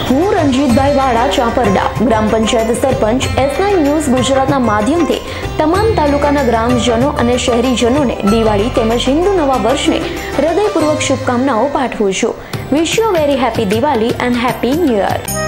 હું રણજીતભાઈ વાળા ચાપરડા, ગ્રામ પંચાયત સરપંચ, S9 news ગુજરાતના માધ્યમથી તમામ તાલુકાના ગ્રામજનો અને શહેરીજનોને દિવાળી તેમજ હિન્દુ નવા વર્ષને હૃદયપૂર્વક શુભકામનાઓ પાઠવું છું. Wish you very happy Diwali and happy new year.